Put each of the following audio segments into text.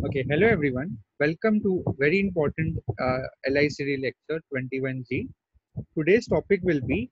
Okay, hello everyone. Welcome to very important LICD lecture 21G. Today's topic will be,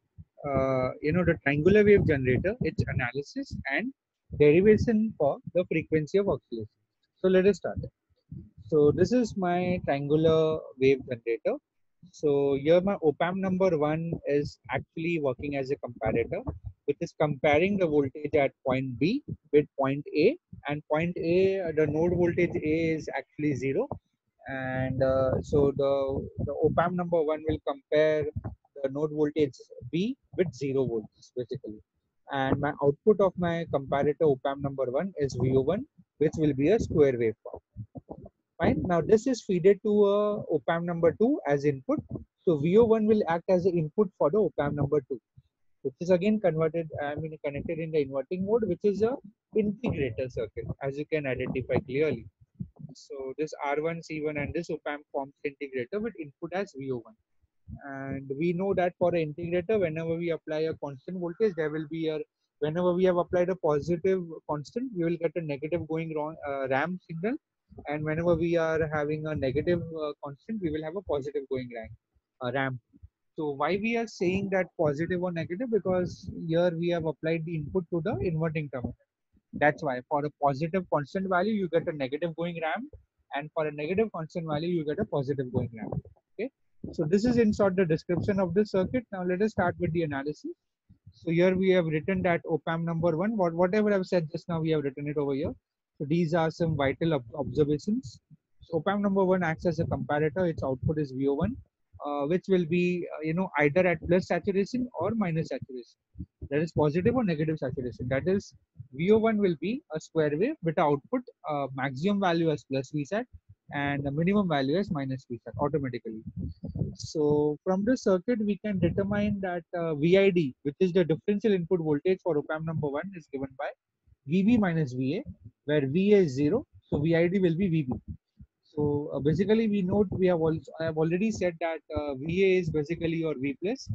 the triangular wave generator, its analysis and derivation for the frequency of oscillation. So let us start. So this is my triangular wave generator. So here my op-amp number 1 is actually working as a comparator, which is comparing the voltage at point B with point A, and point A, the node voltage A is actually 0, and so the op-amp number 1 will compare the node voltage B with 0 volts basically, and my output of my comparator op-amp number 1 is VO1, which will be a square waveform. Fine. Now this is fed to a op-amp number 2 as input. So VO1 will act as an input for the op-amp number 2, which is again connected in the inverting mode, which is a integrator circuit, as you can identify clearly. So this R1, C1 and this op-amp forms integrator with input as VO1. And we know that for an integrator, whenever we apply a constant voltage, there will be a, whenever we have applied a positive constant, we will get a negative going wrong ramp signal, and whenever we are having a negative constant, we will have a positive going ramp. So why we are saying that positive or negative? Because here we have applied the input to the inverting terminal. That's why for a positive constant value, you get a negative going ramp, and for a negative constant value, you get a positive going ramp. Okay. So this is in short the description of the circuit. Now let us start with the analysis. So here we have written that op-amp number 1, whatever I've said just now, we have written it over here. So these are some vital observations. So op-amp number 1 acts as a comparator. Its output is VO1, which will be either at plus saturation or minus saturation. That is positive or negative saturation. That is, VO1 will be a square wave with output maximum value as plus Vsat and the minimum value as minus Vsat automatically. So from this circuit, we can determine that VID, which is the differential input voltage for op-amp number 1, is given by VB minus VA, where VA is 0. So VID will be VB. So basically, we have also, I have already said that VA is basically your V plus,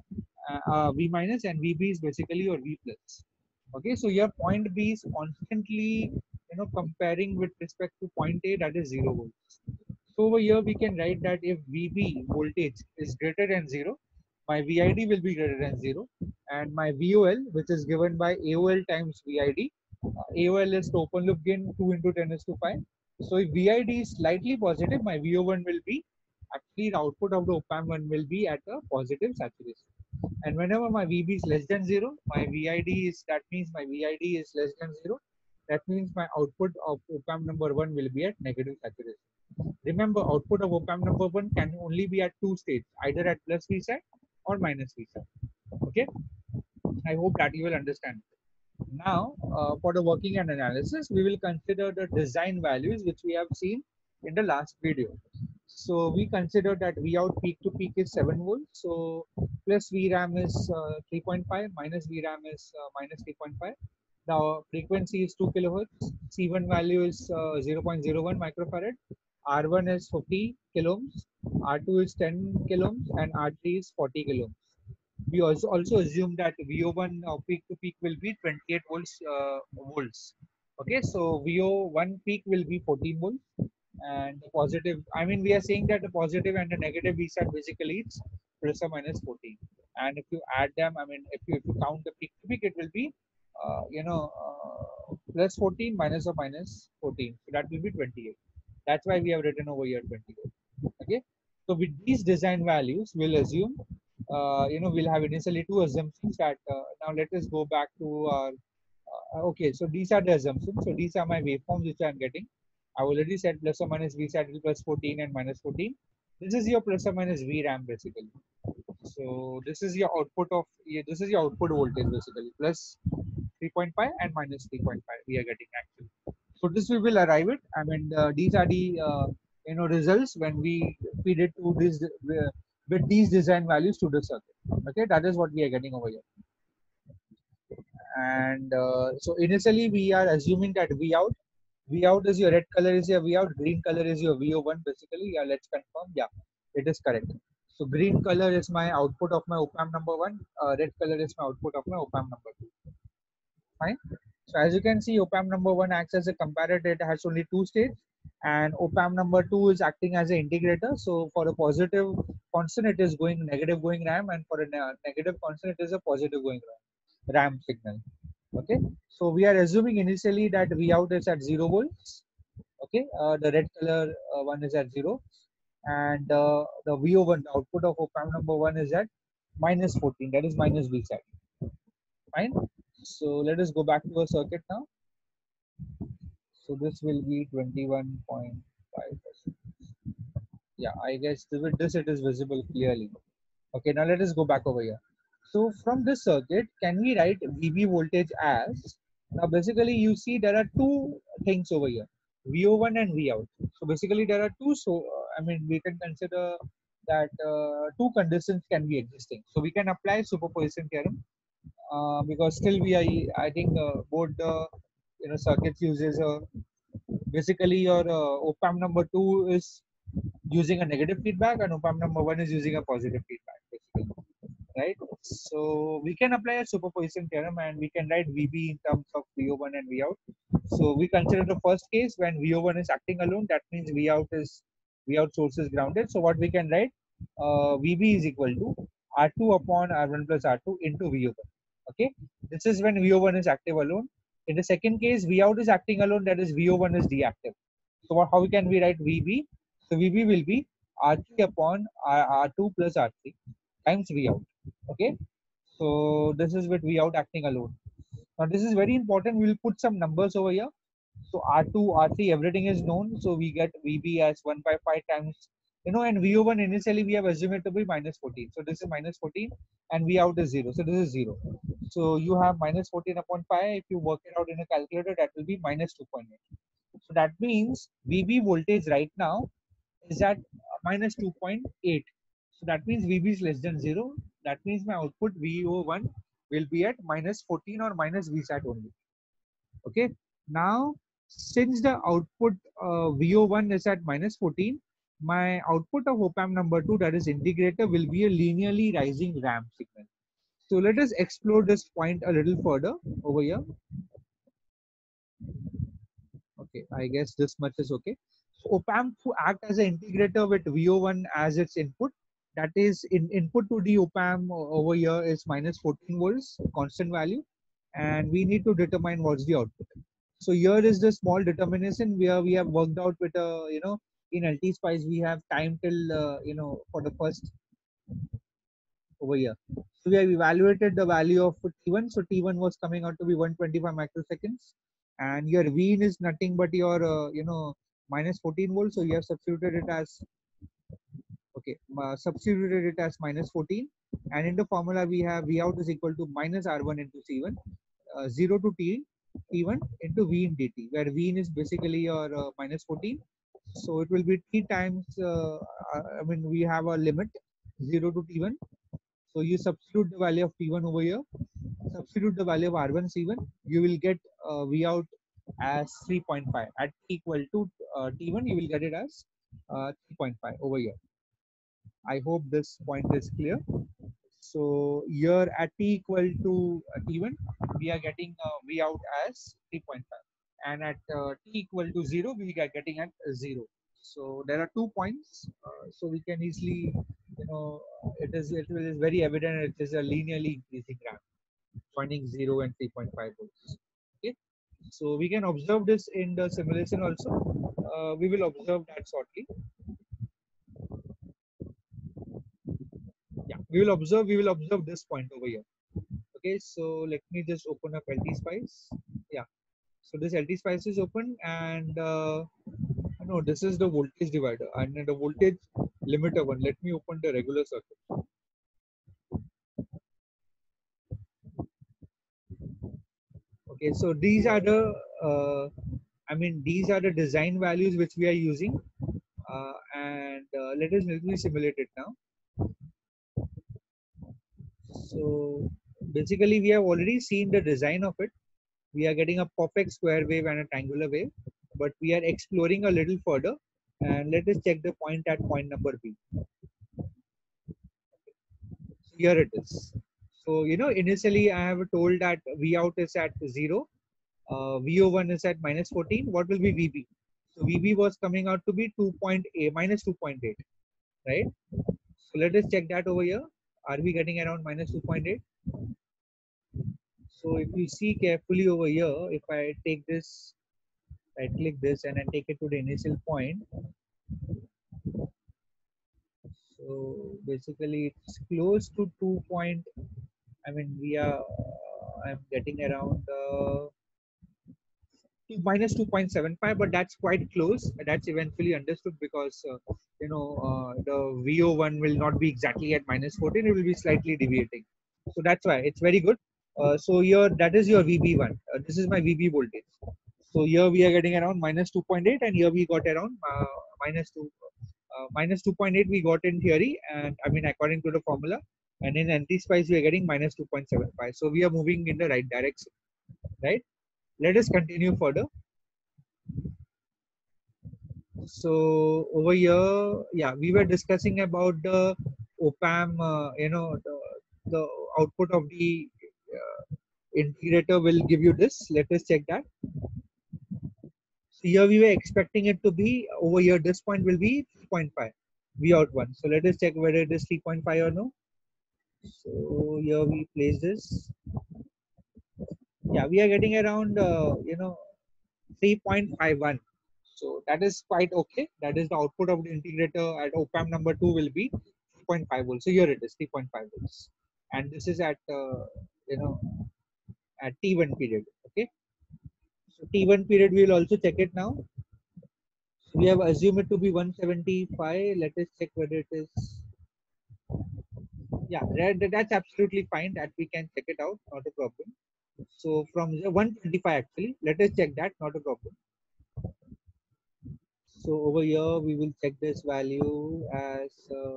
V minus, and VB is basically your V plus. Okay, so your point B is constantly comparing with respect to point A, that is 0 volts. So over here we can write that if VB voltage is greater than 0, my VID will be greater than 0, and my VOL, which is given by AOL times VID, AOL is the open loop gain 2 into 10 is to 5. So if VID is slightly positive, my VO1 will be, actually the output of the op-amp 1 will be at a positive saturation. And whenever my VB is less than 0, my VID is, that means my VID is less than 0. That means my output of op-amp number 1 will be at negative saturation. Remember, output of op-amp number 1 can only be at two states, either at plus Vsat or minus Vsat. Okay, I hope that you will understand. Now, for the working and analysis, we will consider the design values which we have seen in the last video. So we consider that V out peak to peak is 7 volts. So plus VRAM is 3.5, minus VRAM is minus 3.5. The frequency is 2 kilohertz. C1 value is 0.01 microfarad. R1 is 50 kilo ohms. R2 is 10 kilo ohms, and R3 is 40 kilo ohms. We also assume that VO1 peak to peak will be 28 volts. Okay, so VO1 peak will be 14 volts, and the positive, I mean, we are saying that the positive and the negative Vsat basically it's plus or minus 14. And if you add them, I mean, if you count the peak to peak, it will be plus 14 minus or minus 14. So that will be 28. That's why we have written over here 28. Okay. So with these design values, we'll assume, we'll have initially two assumptions that, now let us go back to our, okay, so these are the assumptions. So these are my waveforms which I'm getting. I already said plus or minus Vsat plus 14 and minus 14. This is your plus or minus VRAM basically. So this is your output of, this is your output voltage basically, plus 3.5 and minus 3.5 we are getting actually. So this we will arrive at. I mean, these are the results when we feed it to this with these design values to the circuit. Okay, that is what we are getting over here. And so initially we are assuming that V out is your red color is your V out, green color is your VO1 basically. Yeah, let's confirm. Yeah, it is correct. So green color is my output of my op-amp number 1. Red color is my output of my op-amp number 2. Fine. So as you can see, op-amp number 1 acts as a comparator. It has only two states. and op-amp number 2 is acting as an integrator. So for a positive constant, it is going negative going RAM, and for a negative constant, it is a positive going RAM signal. Okay, so we are assuming initially that Vout is at 0 volts. Okay, the red color one is at 0, and the VO1, the output of op-amp number 1 is at minus 14, that is minus V side. Fine. So let us go back to our circuit now. So this will be 21.5%. Yeah, I guess with this it is visible clearly. Okay, now let us go back over here. So from this circuit, can we write VB voltage as, now basically you see there are two things over here, VO1 and Vout. So basically there are two, so I mean we can consider that two conditions can be existing. So we can apply superposition theorem because still we are, I think both the circuits uses basically your op-amp number 2 is using a negative feedback and op-amp number 1 is using a positive feedback basically, right? So we can apply a superposition theorem and we can write VB in terms of VO1 and Vout. So we consider the first case when VO1 is acting alone, that means Vout source is grounded. So what we can write, VB is equal to R2 upon R1 plus R2 into VO1. Okay, this is when VO1 is active alone. In the second case, Vout is acting alone, that is VO1 is deactive. So how can we write VB? So VB will be R3 upon R2 plus R3 times Vout. Okay, so this is with Vout acting alone. Now this is very important. We will put some numbers over here. So R2, R3, everything is known. So we get VB as 1 by 5 times, and VO1 initially we have assumed it to be minus 14. So this is minus 14 and Vout is 0. So this is 0. So you have minus 14 upon 5. If you work it out in a calculator, that will be minus 2.8. So that means VB voltage right now is at minus 2.8. So that means VB is less than 0. That means my output VO1 will be at minus 14 or minus VSAT only. Okay. Now, since the output VO1 is at minus 14, my output of op-amp number 2, that is integrator, will be a linearly rising ramp signal. So let us explore this point a little further over here. Okay, I guess this much is okay. So op-amp to act as an integrator with VO1 as its input. That is, input to the op-amp over here is minus 14 volts, constant value, and we need to determine what's the output. So here is the small determination where we have worked out with in LT-Spice we have time till for the first over here. So we have evaluated the value of T1. So T1 was coming out to be 125 microseconds, and your Vin is nothing but your minus 14 volts. So you have substituted it as substituted it as minus 14, and in the formula we have Vout is equal to minus R1 into C1, 0 to T1 into V in dt, where V is basically your minus 14. So it will be T times, I mean, we have a limit 0 to T1. So you substitute the value of T1 over here, substitute the value of R1 C1, you will get Vout as 3.5. At T equal to T1, you will get it as 3.5 over here. I hope this point is clear. So here at T equal to T1, we are getting Vout as 3.5, and at T equal to 0, we are getting at 0. So there are 2 points. So we can easily, it is very evident it is a linearly increasing ramp, joining 0 and 3.5 volts. Okay. So we can observe this in the simulation also. We will observe that shortly. Yeah, we will observe this point over here. Okay, so let me just open up LT-Spice. Yeah, so this LT-Spice is open, and no, this is the voltage divider and the voltage limiter one. Let me open the regular circuit. Okay, so these are the these are the design values which we are using, and let me simulate it now. So basically we have already seen the design of it. We are getting a perfect square wave and a triangular wave, but we are exploring a little further, and let us check the point at point number B. So here it is. So initially I have told that Vout is at 0, VO1 is at minus 14. What will be VB? So VB was coming out to be 2.8 minus 2.8, right? So let us check that over here. Are we getting around minus 2.8? So if you see carefully over here, if I take this, I click this and I take it to the initial point. So basically it's close to 2 point, I mean we are, I'm getting around minus 2.75, but that's quite close. That's eventually understood because the VO1 will not be exactly at minus 14, it will be slightly deviating. So that's why it's very good. So here that is your VB1. This is my VB voltage. So here we are getting around minus 2.8, and here we got around minus 2.8 we got in theory, and I mean according to the formula, and in anti-spice we are getting minus 2.75. So we are moving in the right direction, right? Let us continue further. So over here, yeah, we were discussing about the op-amp, the output of the integrator will give you this. Let us check that. So here we were expecting it to be over here. This point will be 3.5 V out 1. So let us check whether it is 3.5 or no. So here we place this. Yeah, we are getting around 3.51. So that is quite okay. That is the output of the integrator at op-amp number 2 will be 3.5 volts. So here it is 3.5 volts, and this is at you know at T1 period. Okay. So T1 period we will also check it now. We have assumed it to be 175. Let us check whether it is. Yeah, that's absolutely fine. That we can check it out. Not a problem. So from 125 actually. Let us check that. Not a problem. So over here we will check this value as.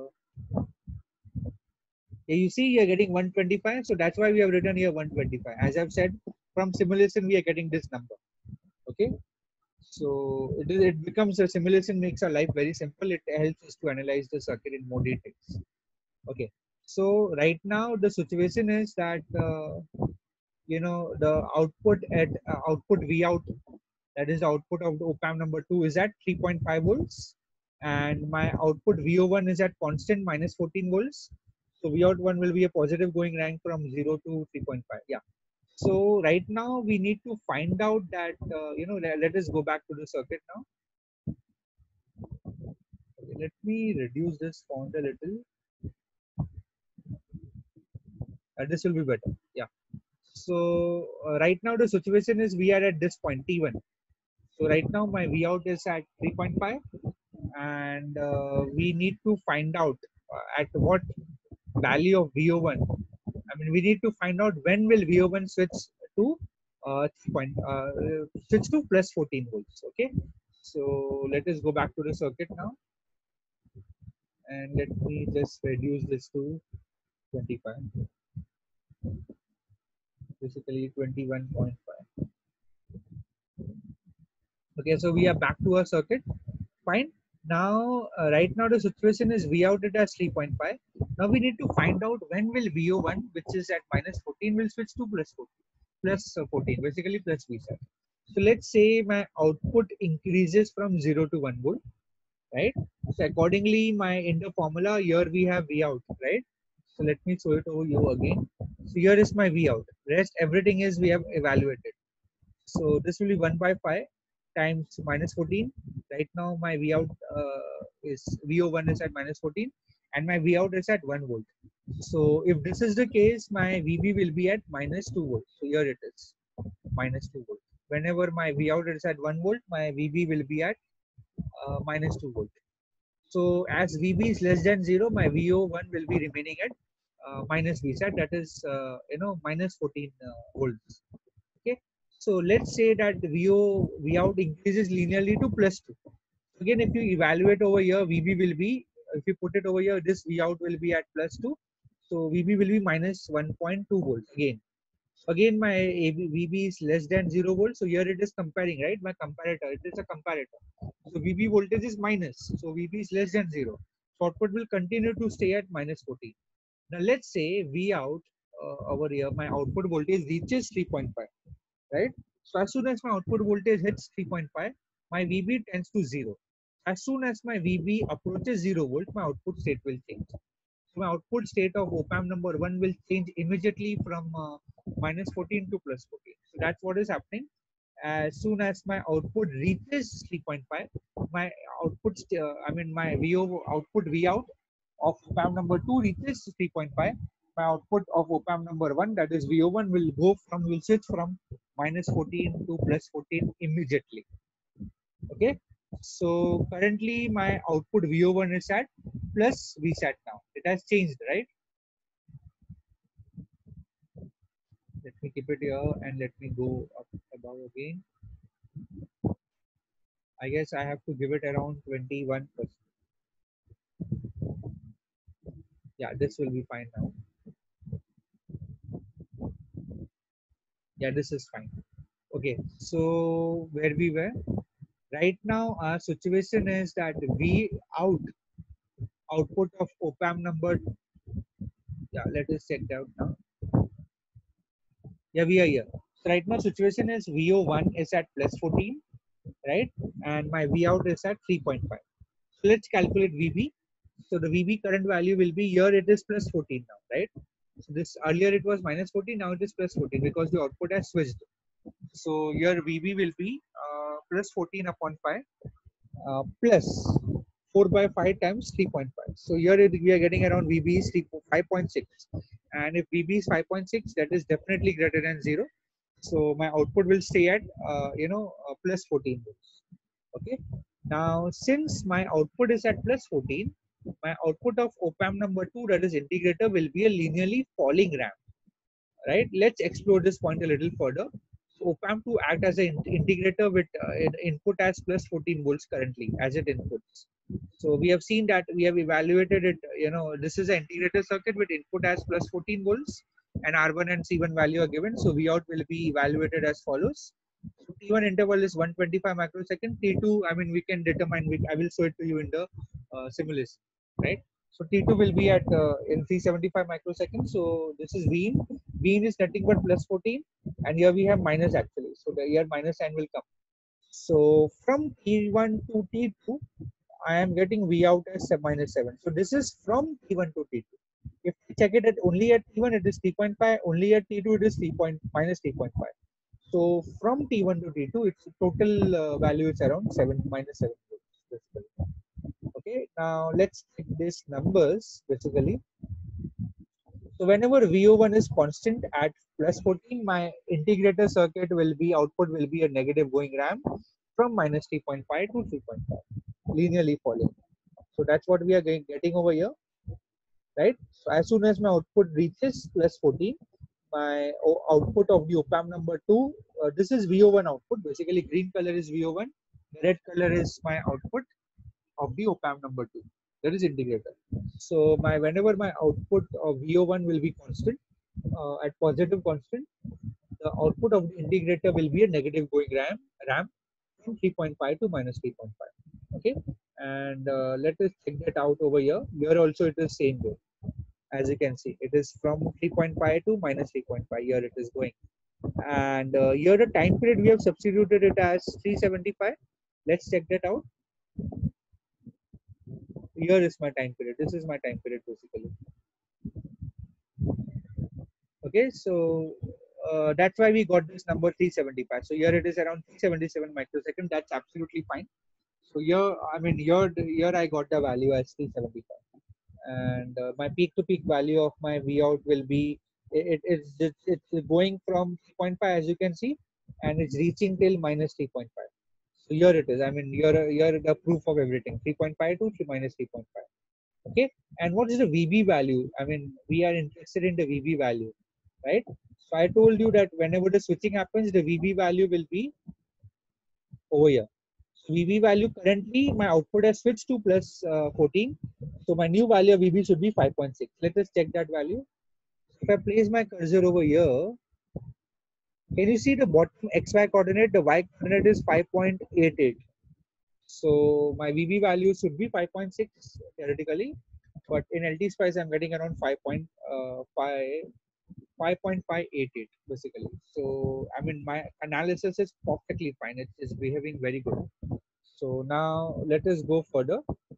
You see, you're getting 125. So that's why we have written here 125. As I've said, from simulation we are getting this number. Okay. So it becomes a simulation makes our life very simple. It helps us to analyze the circuit in more details. Okay. So right now the situation is that the output at output V out, that is the output of the op-amp number 2 is at 3.5 volts, and my output VO1 is at constant minus 14 volts. So V out 1 will be a positive going rank from 0 to 3.5. Yeah. So right now we need to find out that let us go back to the circuit now. Okay, let me reduce this font a little. This will be better. Yeah. So right now the situation is we are at this point T1. So right now my V out is at 3.5, and we need to find out at what value of VO1. I mean, we need to find out when will VO1 switch to 14 volts. Okay. So let us go back to the circuit now, and let me just reduce this to 25. Basically 21.5. Okay, so we are back to our circuit. Fine. Now, right now the situation is V out it as 3.5. Now we need to find out when will VO1, which is at minus 14, will switch to plus 14. Plus 14, basically plus V set. So let's say my output increases from 0 to 1 volt, right? So accordingly, my in the formula here we have V out, right? So let me show it over you again. So here is my V out. Rest everything is we have evaluated. So this will be 1 by 5 times minus 14. Right now my V out is VO1 is at minus 14, and my V out is at 1 volt. So if this is the case, my VB will be at minus 2 volts. So here it is minus 2 volts. Whenever my V out is at 1 volt, my VB will be at minus 2 volt. So as VB is less than 0, my VO1 will be remaining at minus V set, that is minus 14 volts. Okay. So let's say that V out increases linearly to plus 2. Again, if you evaluate over here, VB will be, if you put it over here, this V out will be at plus 2. So VB will be minus 1.2 volts again. Again, my VB is less than 0 volts. So here it is comparing, right? My comparator, it is a comparator. So VB voltage is minus. So VB is less than 0. So output will continue to stay at minus 14. Now let's say V out over here, my output voltage reaches 3.5, right? So as soon as my output voltage hits 3.5, my VB tends to 0. As soon as my VB approaches 0 volt, my output state will change. So my output state of op-amp number 1 will change immediately from minus 14 to plus 14. So that's what is happening. As soon as my output reaches 3.5, my output, my VO output Vout of op-amp number 2 reaches 3.5. My output of op-amp number 1, that is VO1, will switch from minus 14 to plus 14 immediately. Okay, so currently my output VO1 is at plus VSAT now. It has changed, right? Let me keep it here and let me go up above again. I guess I have to give it around 21%. Yeah, this will be fine now. Yeah, this is fine. Okay, so where we were right now, our situation is that output of op-amp number. Yeah, let us check that out now. Yeah, we are here. So right now situation is VO1 is at plus 14, right? And my Vout is at 3.5. So let's calculate VB. So the VB current value will be, here it is plus 14 now, right? So this earlier it was minus 14, now it is plus 14 because the output has switched. So your VB will be plus 14 upon 5 plus 4 by 5 times 3.5. So here we are getting around VB is 5.6. And if VB is 5.6, that is definitely greater than 0. So my output will stay at, plus 14 volts. Okay. Now, since my output is at plus 14, my output of op-amp number 2, that is integrator, will be a linearly falling ramp. Right? Let's explore this point a little further. So op-amp to act as an integrator with input as plus 14 volts currently as it inputs. So we have seen that we have evaluated it. This is an integrator circuit with input as plus 14 volts and R1 and C1 value are given. So Vout will be evaluated as follows. So T1 interval is 125 microsecond. T2, we can determine. I will show it to you in the simulation, right? So T2 will be at in 375 microseconds. So this is Vin. Vin is nothing but plus 14, and here we have minus actually. So the here minus sign will come. So from T1 to T2, I am getting V out as minus 7. So this is from T1 to T2. If we check it at only at T1, it is 3.5. Only at T2, it is minus 3.5. So from T1 to T2, its total value is around 7 minus 7 volts. Okay, now let's check these numbers basically. So whenever VO1 is constant at plus 14, my integrator circuit will be, output will be a negative going ramp from minus 3.5 to 3.5, linearly falling. So that's what we are getting over here, right? So as soon as my output reaches plus 14, my output of the op-amp number 2, this is VO1 output. Basically, green color is VO1, red color is my output of the op-amp number 2. That is integrator. So whenever my output of VO1 will be constant, at positive constant, the output of the integrator will be a negative going ramp from 3.5 to minus 3.5. Okay, and let us check that out over here. Here also it is same way. As you can see, it is from 3.5 to minus 3.5. Here it is going, and here the time period we have substituted it as 375. Let's check that out. Here is my time period. This is my time period basically. Okay, so that's why we got this number 375. So here it is around 377 microsecond. That's absolutely fine. So here I got the value as 375, and my peak to peak value of my Vout will be, it's going from 3.5 as you can see, and it's reaching till minus 3.5. So here it is. Here the proof of everything. 3.5 to minus 3.5. Okay, and what is the VB value? We are interested in the VB value, right? So I told you that whenever the switching happens, the VB value will be over here. So VB value currently, my output has switched to plus 14. So my new value of VB should be 5.6. Let us check that value. If I place my cursor over here, can you see the bottom XY coordinate? The Y coordinate is 5.88. So my VB value should be 5.6 theoretically, but in LT Spice I'm getting around 5.5 5.588 basically. So I mean my analysis is perfectly fine. It is behaving very good. So now let us go further.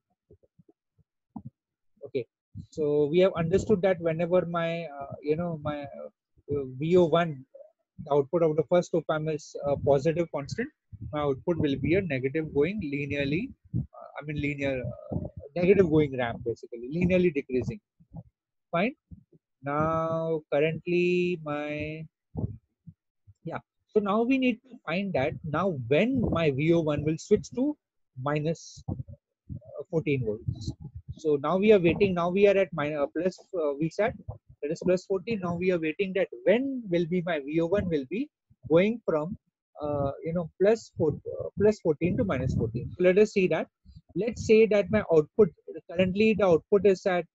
Okay, so we have understood that whenever my my VO1, the output of the first op amp is a positive constant, my output will be a negative going linearly. Linear negative going ramp basically, linearly decreasing. Fine. Now currently my yeah. So now we need to find that now when my VO1 will switch to minus 14 volts. So now we are waiting. Now we are at plus VSAT, that is plus 14. Now we are waiting that when will be my VO1 will be going from plus 14 to minus 14. So let us see that. Let's say that my output currently the output is at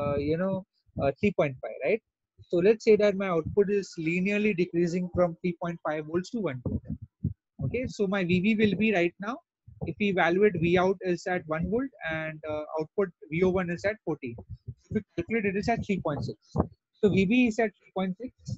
3.5, right? So let's say that my output is linearly decreasing from 3.5 volts to 1 volt. Okay, so my VB will be right now, if we evaluate V out is at 1 volt and output VO1 is at 14. If we calculate it is at 3.6. So VB is at 3.6.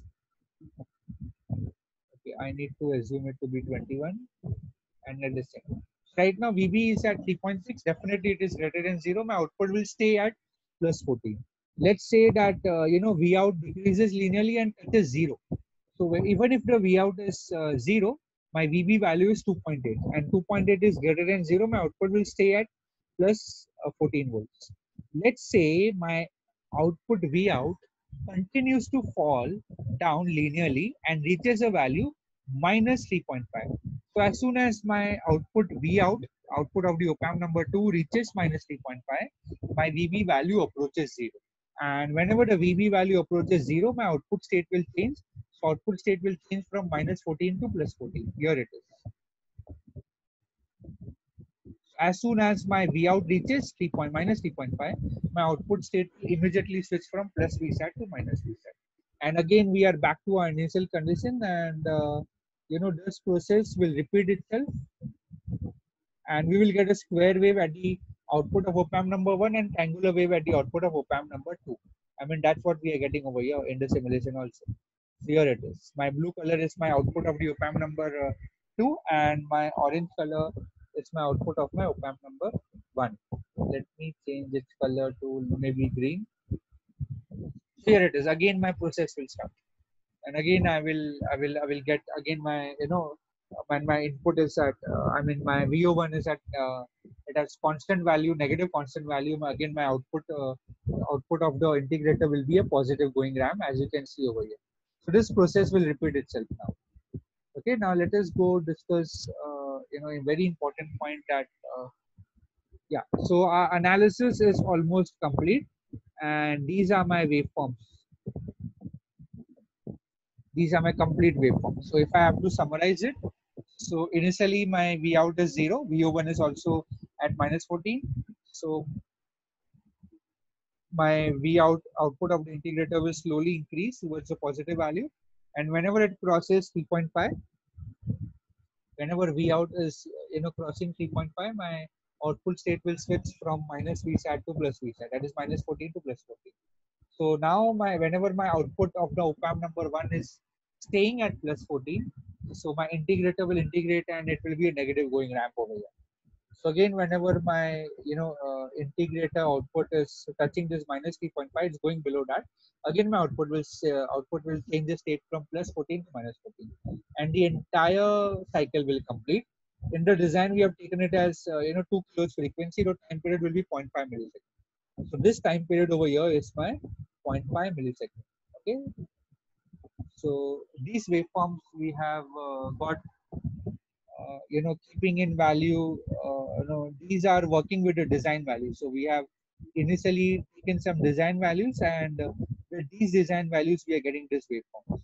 Okay, I need to assume it to be 21 and let us check. Right now VB is at 3.6. Definitely it is greater than 0. My output will stay at plus 14. Let's say that V out decreases linearly and touches 0. So even if the V out is 0, my VB value is 2.8 and 2.8 is greater than 0, my output will stay at plus 14 volts. Let's say my output V out continues to fall down linearly and reaches a value minus 3.5. So as soon as my output V out, output of the op amp number 2 reaches minus 3.5, my VB value approaches 0. And whenever the VB value approaches 0, my output state will change. So output state will change from minus 14 to plus 14. Here it is. As soon as my V out reaches minus 3.5, my output state will immediately switch from plus VSAT to minus VSAT. And again, we are back to our initial condition, and this process will repeat itself, and we will get a square wave at the output of op amp number 1 and triangular wave at the output of op amp number 2. I mean, that's what we are getting over here in the simulation also. Here it is. My blue color is my output of the op amp number 2, and my orange color is my output of my op amp number 1. Let me change its color to maybe green. Here it is. Again, my process will start, and again I will get again my when my input is at my VO1 is at it has constant value, negative constant value. Again, my output of the integrator will be a positive going RAM, as you can see over here. So this process will repeat itself now. Okay, now let us go discuss a very important point that yeah. So our analysis is almost complete, and these are my waveforms. These are my complete waveforms. So if I have to summarize it, so initially my V out is 0, VO1 is also at minus 14. So my V out output of the integrator will slowly increase towards a positive value. And whenever it crosses 3.5, whenever V out is crossing 3.5, my output state will switch from minus VSAT to plus VSAT. That is minus 14 to plus 14. So now whenever my output of the op amp number 1 is staying at plus 14, so my integrator will integrate and it will be a negative going ramp over here. So again, whenever my integrator output is touching this minus 3.5, it's going below that. Again, my output will change the state from plus 14 to minus 14, and the entire cycle will complete. In the design, we have taken it as 2 kHz frequency. The time period will be 0.5 milliseconds. So this time period over here is my 0.5 millisecond. Okay. So these waveforms we have got, keeping in value, these are working with the design value. So we have initially taken some design values, and with these design values, we are getting this waveform.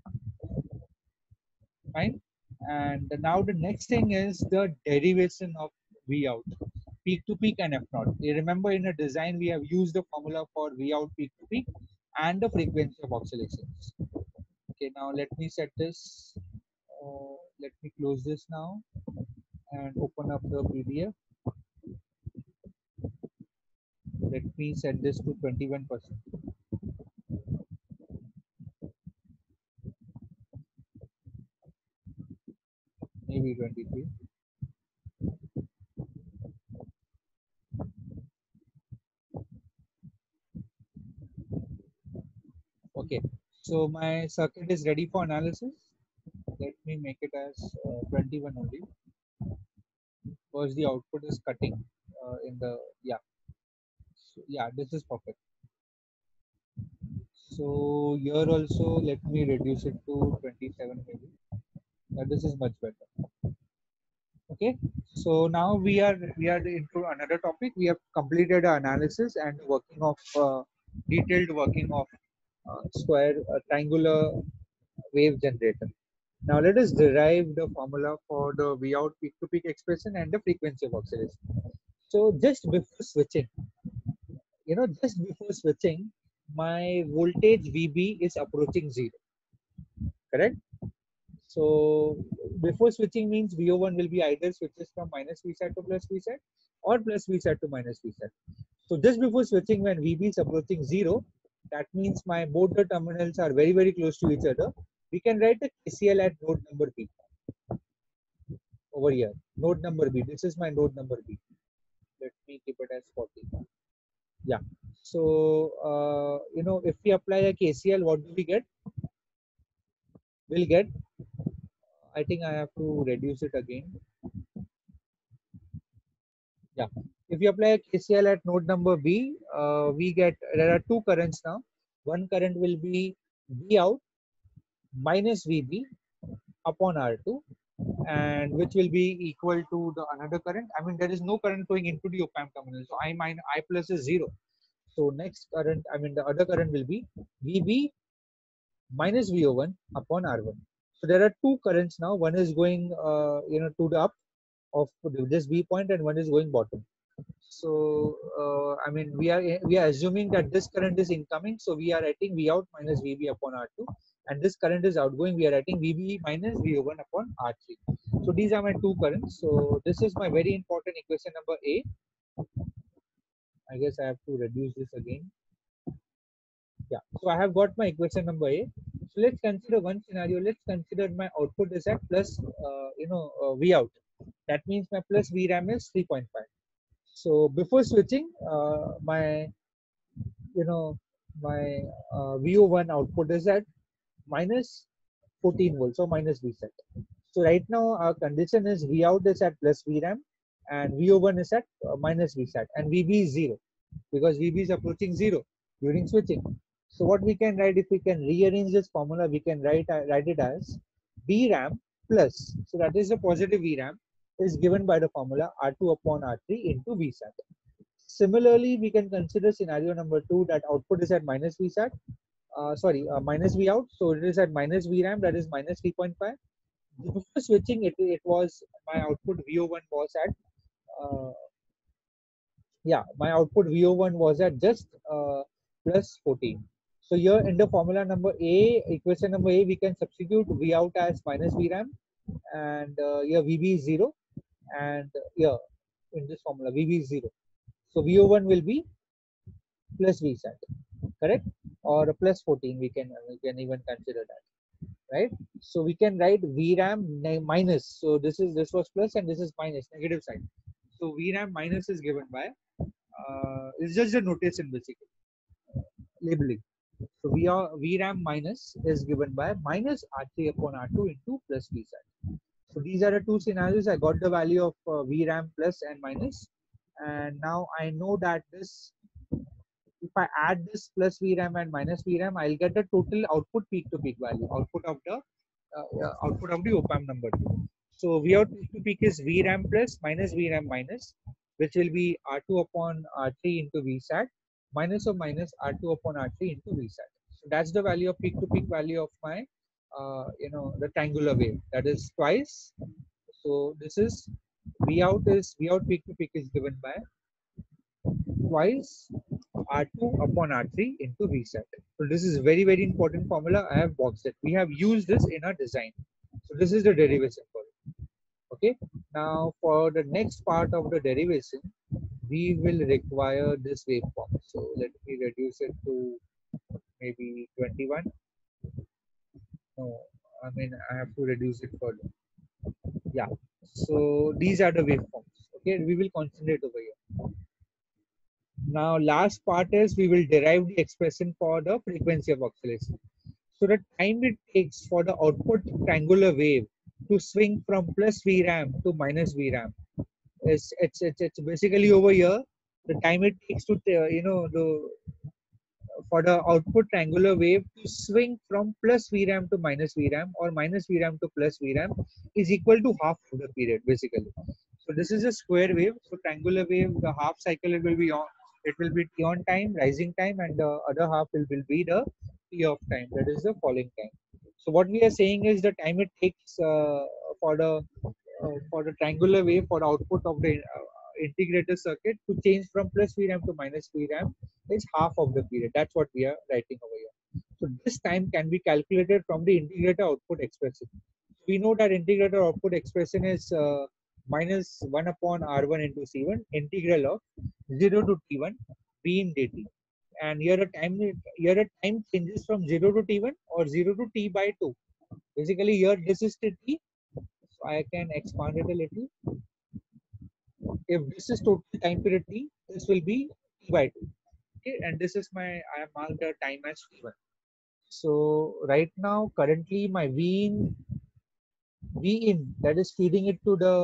Fine. And now the next thing is the derivation of V out, peak to peak and F naught. You remember in a design we have used the formula for V out peak to peak and the frequency of oscillations. Okay, now let me set this. Let me close this now and open up the PDF. Let me set this to 21%. 2023. Okay, so my circuit is ready for analysis. Let me make it as 21 only, because the output is cutting in the, yeah. So, yeah, this is perfect. So here also let me reduce it to 27 maybe. This is much better. Okay, so now we are into another topic. We have completed our analysis and working of detailed working of square triangular wave generator. Now let us derive the formula for the V out peak to peak expression and the frequency of oscillation. So just before switching, just before switching, my voltage VB is approaching zero, correct? So before switching means VO1 will be either switches from minus Vsat to plus Vsat or plus Vsat to minus Vsat. So just before switching, when VB is approaching zero, that means my both the terminals are very, very close to each other. We can write the KCL at node number B over here. Node number B. This is my node number B. Let me keep it as 40. Yeah. So, if we apply a KCL, what do we get? We'll get, I think I have to reduce it again. Yeah. If you apply a KCL at node number B, we get, there are two currents now. One current will be V out minus VB upon R2, and which will be equal to the another current. I mean, there is no current going into the op-amp terminal. So I minus I plus is zero. So next current, I mean the other current will be VB minus VO1 upon R1. So there are two currents now. One is going, to the up of this B point, and one is going bottom. So I mean, we are assuming that this current is incoming. So we are writing V out minus VB upon R2, and this current is outgoing. We are writing VB minus VO1 upon R3. So these are my two currents. So this is my very important equation number A. I guess I have to reduce this again. Yeah, so I have got my equation number A. So let's consider one scenario. Let's consider my output is at plus, V out. That means my plus VRAM is 3.5. So before switching, my, you know, my VO1 output is at minus 14 volts, so minus Vset. So right now our condition is V out is at plus VRAM and VO1 is at minus Vsat, and VB is 0 because VB is approaching 0 during switching. So what we can write, if we can rearrange this formula, we can write it as VRAM plus, so that is the positive VRAM, is given by the formula R2 upon R3 into Vsat. Similarly, we can consider scenario number 2, that output is at minus Vsat, minus V out, so it is at minus VRAM, that is minus 3.5. Before switching, it was, my output VO1 was at, my output VO1 was at just plus 14. So here in the formula number A, equation number A, we can substitute V out as minus VRAM, and here VB is 0, and here in this formula VB is 0. So VO1 will be plus Vsat, correct? Or plus 14, we can even consider that, right? So we can write VRAM minus. So this was plus and this is minus, negative side. So VRAM minus is given by, it's just a notation basically, labeling. So VRAM minus is given by minus R3 upon R2 into plus Vsat. So these are the two scenarios. I got the value of VRAM plus and minus, and now I know that this, if I add this plus VRAM and minus VRAM, I'll get the total output peak to peak value, output of the op-amp number 2. So V out peak to peak is VRAM plus minus VRAM minus, which will be R2 upon R3 into Vsat, minus of minus R2 upon R3 into Vsat. So that's the value of peak to peak value of my, rectangular wave. That is twice. So this is V out peak to peak is given by twice R2 upon R3 into Vsat. So this is very, very important formula. I have boxed it. We have used this in our design. So this is the derivation for it. Okay. Now for the next part of the derivation, we will require this waveform. So let me reduce it to maybe 21. No, I mean I have to reduce it further. Yeah. So these are the waveforms. Okay, we will concentrate over here. Now, last part is we will derive the expression for the frequency of oscillation. So the time it takes for the output triangular wave to swing from plus VRAM to minus VRAM is it's basically over here. The time it takes to the for the output triangular wave to swing from plus VRAM to minus VRAM or minus VRAM to plus VRAM is equal to half of the period basically. So this is a square wave. So triangular wave, the half cycle it will be on. It will be T on time, rising time, and the other half will be the T off time. That is the falling time. So what we are saying is the time it takes for the for the triangular wave for the output of the integrator circuit to change from plus VRAM to minus VRAM is half of the period. That's what we are writing over here. So this time can be calculated from the integrator output expression. We know that integrator output expression is minus 1 upon R1 into C1 integral of 0 to T1 V in dt. And here a time changes from 0 to T1 or 0 to T by 2. Basically here this is the T. So I can expand it a little. If this is total time period T, this will be T by 2. Okay, and this is my I have marked the time as T1. So right now currently my V in that is feeding it to the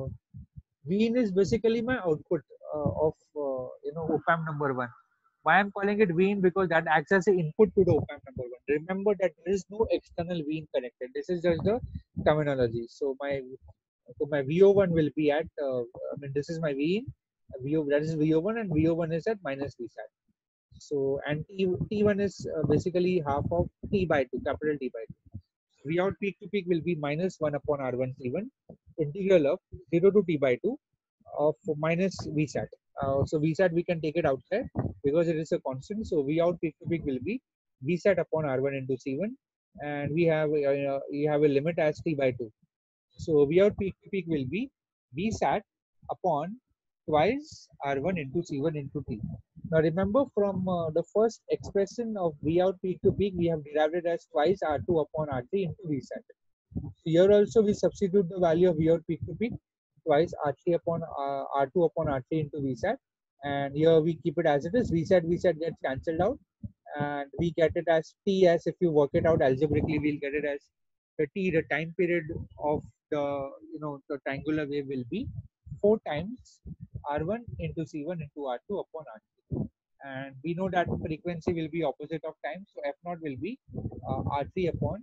V in is basically my output of op-amp number one. Why I'm calling it V in because that acts as an input to the op-amp number one. Remember that there is no external V in connected. This is just the terminology. So my VO1 will be at this is my V in VO that is VO1 and VO1 is at minus VSAT. So and T1 is basically half of T by 2 capital T by 2. V out peak to peak will be minus 1 upon R1 C1 integral of 0 to T by 2 of minus VSAT. So VSAT we can take it outside because it is a constant. So V out peak to peak will be VSAT upon R1 into C1 and we have a limit as T by 2. So V out peak to peak will be VSAT upon twice R1 into C1 into T. Now remember from the first expression of V out peak to peak, we have derived it as twice R2 upon R3 into VSAT. So here also we substitute the value of V out peak to peak twice R3 upon R2 upon R3 into VSAT. And here we keep it as it is. VSAT gets cancelled out and we get it as T as if you work it out algebraically, we'll get it as the T, the time period of the triangular wave will be 4 times R1 into C1 into R2 upon R3. And we know that frequency will be opposite of time. So F naught will be R3 upon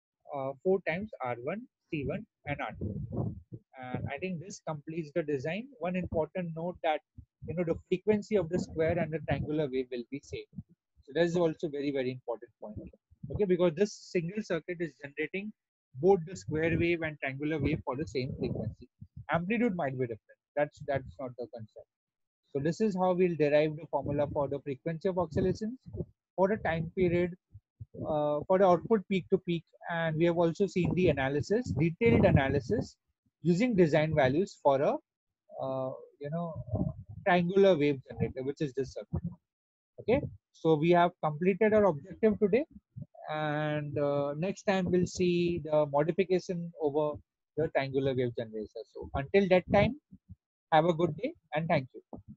4 times R1, C1 and R2. And I think this completes the design. One important note that the frequency of the square and the triangular wave will be same. So that is also very important point. Okay, because this single circuit is generating both the square wave and triangular wave for the same frequency. Amplitude might be different. That's not the concept. So this is how we'll derive the formula for the frequency of oscillations for the time period for the output peak to peak, and we have also seen the analysis, detailed analysis using design values for a uh, you know triangular wave generator, which is this circuit. Okay, so we have completed our objective today, and next time we'll see the modification over the triangular wave generator. So until that time, have a good day and thank you.